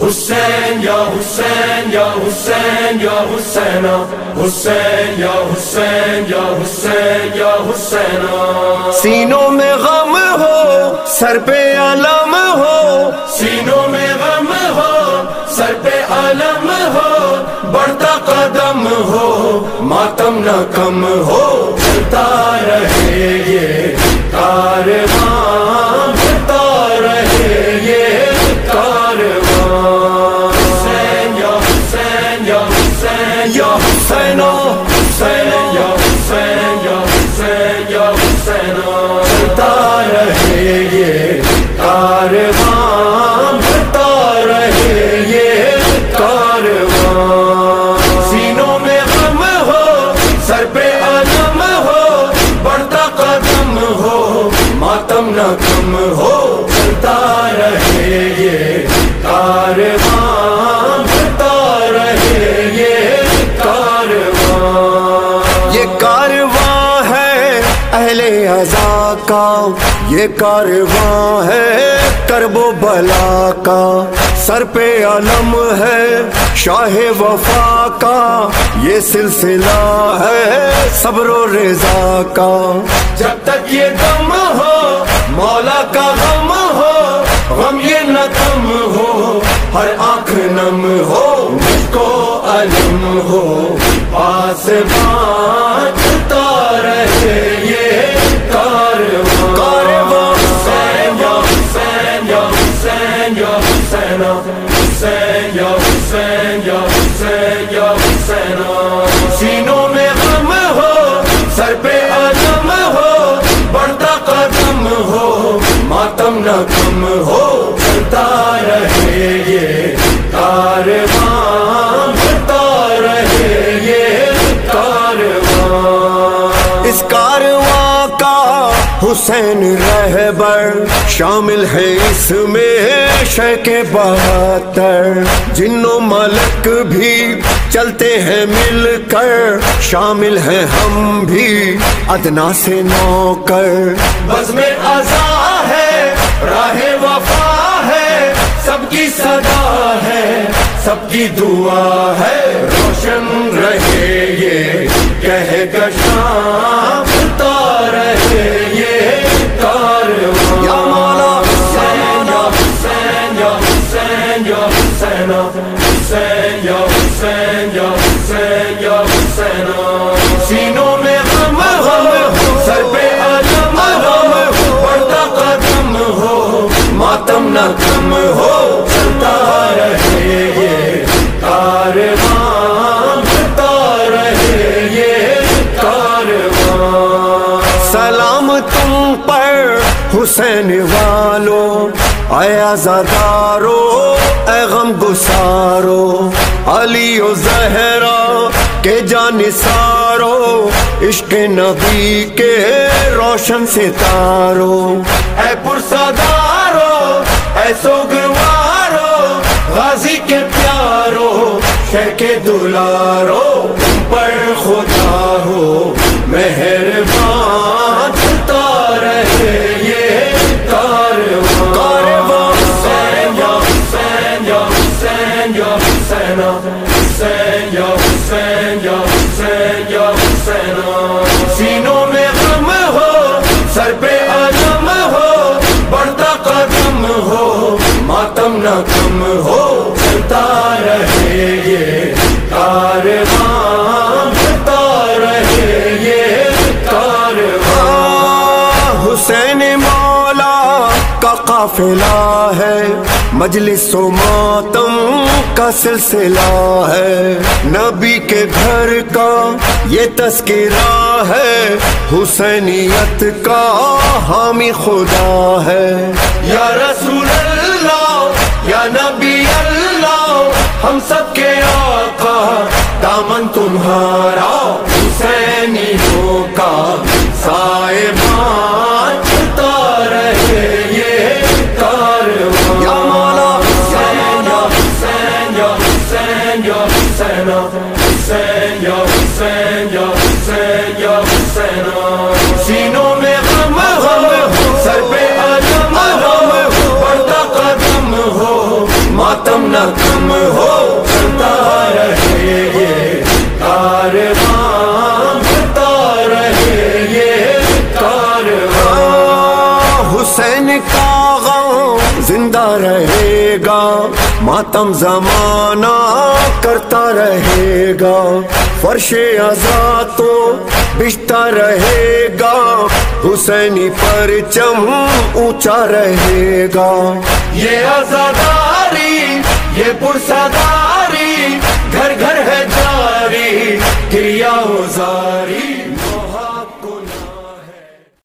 حسین یا حسین یا حسین یا حسین حسین یا حسین یا حسین یا حسین سینوں میں غم ہو سر پہ علم ہو سینوں میں غم ہو سر پہ علم ہو بڑھتا قدم ہو ماتم نہ کم ہو چلتا رہے یہ کارواں چلتا رہے یہ کارواں حسین یا حسین یا حسین یا حسین حسین یا حسین یا حسین یا حسین چلتا رہے یہ کارواں چلتا رہے یہ کارواں سینوں میں غم ہو سر پہ علم ہو بڑھتا قدم ہو ماتم نہ کم ہو چلتا رہے یہ کارواں چلتا رہے یہ کارواں یہ کارواں ہے اہل عزا کا یہ کارواں ہے کرب و بلا کا سر پہ علم ہے شاہ وفا کا یہ سلسلہ ہے صبر و رضا کا جب تک یہ دم ہو مولا کا غم ہو غم یہ نہ کم ہو ہر آنکھ نم ہو مجھ کو علم ہو پاسباں چلتا رہے یہ کارواں کارواں حسین یا حسین یا حسین یا حسین حسین یا حسین یا حسین یا حسین سینوں میں غم ہو سر پہ علم ہو بڑھتا قدم ہو ماتم نہ کم ہو چلتا رہے یہ کارواں چلتا رہے یہ کارواں اس کارواں کا حسین رہبر شامل ہے اس میں شیخ 72 جنوں ملک بھی چلتے ہیں مل کر شامل ہیں ہم بھی ادنا سے نوکر بزم عزا ہے راہ وفا ہے سب کی صدا ہے سب کی دعا ہے روشن رہے یہ کہکشاں چلتا رہے یہ کارواں یا مولا حسین یا حسین یا حسین یا حسین حسین یا حسین یا حسین یا حسین سینوں میں غم ہو سر پہ علم ہو بڑھتا قدم ہو ماتم نہ کم ہو چلتا رہے یہ کارواں چلتا رہے یہ کارواں سلام تم پر حسین والو اے عزادارو اے غم گسارو علی و زہرا کے جانثارو عشق نبی کے روشن ستارو اے پرسادارو اے سوگوارو غازی کے پیارو شہ کے دلارو تم پر خدا ہو مہربان چلتا رہے یہ کارواں کارواں حسین یا حسین یا حسین یا حسین حسین یا حسین یا حسین یا حسین سینوں میں غم ہو سر پہ علم ہو بڑھتا قدم ہو ماتم نہ کم ہو چلتا رہے یہ کارواں چلتا رہے یہ کارواں حسین مولا کا قافلہ ہے مجلس و ماتم کا سلسلہ ہے نبی کے گھر کا یہ تذکرہ ہے حسینیت کا حامی خدا ہے یا رسول اللہ یا نبی اللہ ہم سب کے آقا دامن تمہارا حسینیوں کا سائبان چلتا رہے یہ کارواں یا مولا حسین یا حسین یا حسین یا حسین حسین یا حسین یا حسین یا حسین سینوں میں غم ہو سر پہ علم ہو بڑھتا قدم ہو ماتم نہ کم ہو چلتا رہے یہ کارواں، چلتا رہے یہ کارواں۔ حسین کا غم زندہ رہے گا، ماتم زمانہ کرتا رہے گا، فرش عزا تو بچھتا رہے گا، حسینی پرچم اونچا رہے گا۔ یہ عزاداری، یہ پرساداری، گھر گھر ہے جاری، کریا و زاری۔